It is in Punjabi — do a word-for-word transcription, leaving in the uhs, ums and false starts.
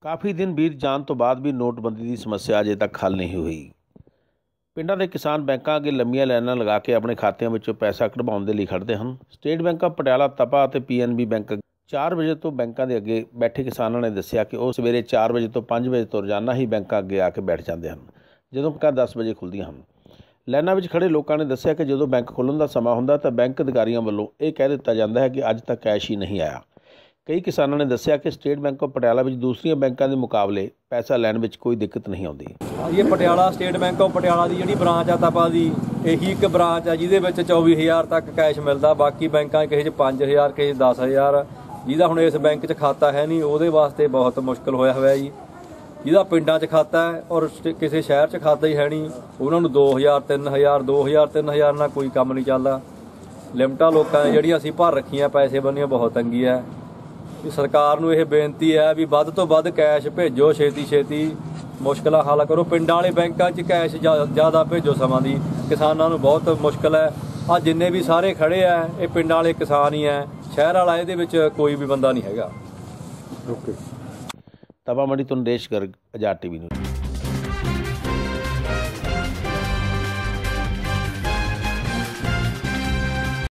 ਕਾਫੀ ਦਿਨ ਬੀਤ ਜਾਣ ਤੋਂ ਬਾਅਦ ਵੀ ਨੋਟਬੰਦੀ ਦੀ ਸਮੱਸਿਆ ਅਜੇ ਤੱਕ ਹੱਲ ਨਹੀਂ ਹੋਈ। ਪਿੰਡਾਂ ਦੇ ਕਿਸਾਨ ਬੈਂਕਾਂ ਅੱਗੇ ਲੰਮੀਆਂ ਲਾਈਨਾਂ ਲਗਾ ਕੇ ਆਪਣੇ ਖਾਤਿਆਂ ਵਿੱਚੋਂ ਪੈਸਾ ਕਢਵਾਉਣ ਦੇ ਲਈ ਖੜ੍ਹਦੇ ਹਨ। State Bank of Patiala, Tapa ਅਤੇ ਪੀ ਐਨ ਬੀ ਬੈਂਕ ਚਾਰ ਵਜੇ ਤੋਂ ਬੈਂਕਾਂ ਦੇ ਅੱਗੇ ਬੈਠੇ ਕਿਸਾਨਾਂ ਨੇ ਦੱਸਿਆ ਕਿ ਉਹ ਸਵੇਰੇ ਚਾਰ ਵਜੇ ਤੋਂ ਪੰਜ ਵਜੇ ਤੋਂ ਰੋਜ਼ਾਨਾ ਹੀ ਬੈਂਕਾਂ ਅੱਗੇ ਆ ਕੇ ਬੈਠ ਜਾਂਦੇ ਹਨ, ਜਦੋਂ ਬੈਂਕਾਂ ਦਸ ਵਜੇ ਖੁੱਲ੍ਹਦੀਆਂ ਹਨ। ਲਾਈਨਾਂ ਵਿੱਚ ਖੜ੍ਹੇ ਲੋਕਾਂ ਨੇ ਦੱਸਿਆ ਕਿ ਜਦੋਂ ਬੈਂਕ ਖੁੱਲ੍ਹਣ ਦਾ ਸਮਾਂ ਹੁੰਦਾ ਤਾਂ ਬੈਂਕ ਅਧਿਕਾਰੀਆਂ ਵੱਲੋਂ ਇਹ ਕਹਿ ਦਿੱਤਾ ਜਾਂਦਾ ਹੈ ਕਿ ਅੱਜ ਤੱਕ ਕੈਸ਼ ਹੀ ਨਹੀਂ ਆਇਆ। ਕਈ ਕਿਸਾਨਾਂ ਨੇ ਦੱਸਿਆ ਕਿ ਸਟੇਟ ਬੈਂਕ ਆਫ ਪਟਿਆਲਾ ਵਿੱਚ ਦੂਸਰੀਆਂ ਬੈਂਕਾਂ ਦੇ ਮੁਕਾਬਲੇ ਪੈਸਾ ਲੈਣ ਵਿੱਚ ਕੋਈ ਦਿੱਕਤ ਨਹੀਂ ਆਉਂਦੀ। ਇਹ Patiala State Bank of Patiala ਦੀ ਜਿਹੜੀ ਬ੍ਰਾਂਚ ਆ ਤਪਾ ਦੀ, ਇਹੀ ਇੱਕ ਬ੍ਰਾਂਚ ਆ ਜਿਹਦੇ ਵਿੱਚ ਚੌਵੀ ਹਜ਼ਾਰ ਤੱਕ ਕੈਸ਼ ਮਿਲਦਾ। ਬਾਕੀ ਬੈਂਕਾਂ ਕਿਸੇ 'ਚ ਪੰਜ ਹਜ਼ਾਰ, ਕਿਸੇ 'ਚ ਦਸ ਹਜ਼ਾਰ। ਜਿਹਦਾ ਹੁਣ ਇਸ ਬੈਂਕ 'ਚ ਖਾਤਾ ਹੈ ਨਹੀਂ, ਉਹਦੇ ਵਾਸਤੇ ਬਹੁਤ ਮੁਸ਼ਕਿਲ ਹੋਇਆ ਹੋਇਆ ਜੀ। ਜਿਹਦਾ ਪਿੰਡਾਂ 'ਚ ਖਾਤਾ ਹੈ ਔਰ ਕਿਸੇ ਸ਼ਹਿਰ 'ਚ ਖਾਤਾ ਹੀ ਹੈ ਨਹੀਂ, ਉਹਨਾਂ ਨੂੰ ਦੋ ਹਜ਼ਾਰ ਤਿੰਨ ਹਜ਼ਾਰ ਦੋ ਹਜ਼ਾਰ ਤਿੰਨ ਹਜ਼ਾਰ ਨਾਲ ਕੋਈ ਕੰਮ ਨਹੀਂ ਚੱਲਦਾ। ਲਿਮਟਾਂ ਲੋਕਾਂ ਨੇ ਜਿਹੜੀਆਂ ਅਸੀਂ ਭਰ ਰੱਖੀਆਂ ਪੈਸੇ ਬੰਨੀਆਂ, ਬਹੁਤ ਤੰਗੀ ਹੈ। ਸਰਕਾਰ ਨੂੰ ਇਹ ਬੇਨਤੀ ਹੈ ਵੀ ਵੱਧ ਤੋਂ ਵੱਧ ਕੈਸ਼ ਭੇਜੋ, ਛੇਤੀ ਛੇਤੀ ਮੁਸ਼ਕਿਲਾਂ ਹੱਲ ਕਰੋ। ਪਿੰਡਾਂ ਵਾਲੇ ਬੈਂਕਾਂ 'ਚ ਕੈਸ਼ ਜ਼ਿਆਦਾ ਭੇਜੋ, ਸਮਾਂ ਦੀ ਕਿਸਾਨਾਂ ਨੂੰ ਬਹੁਤ ਮੁਸ਼ਕਿਲ ਹੈ। ਆ ਜਿੰਨੇ ਵੀ ਸਾਰੇ ਖੜੇ ਆ ਇਹ ਪਿੰਡਾਂ ਵਾਲੇ ਕਿਸਾਨ ਹੀ ਹੈ, ਸ਼ਹਿਰ ਵਾਲਾ ਇਹਦੇ ਵਿੱਚ ਕੋਈ ਵੀ ਬੰਦਾ ਨਹੀਂ ਹੈਗਾ। ਓਕੇ। ਤਪਾ ਮੰਡੀ ਤੋਂ ਨਰੇਸ਼ ਗਰਗ, ਆਜ਼ਾਦ ਟੀਵੀ ਨਿਊਜ਼।